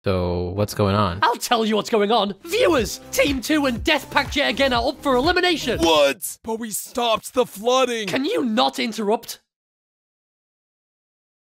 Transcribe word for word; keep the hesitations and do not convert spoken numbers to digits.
So, what's going on? I'll tell you what's going on. Viewers, Team two and Death Pact yet again are up for elimination. What? But we stopped the flooding. Can you not interrupt?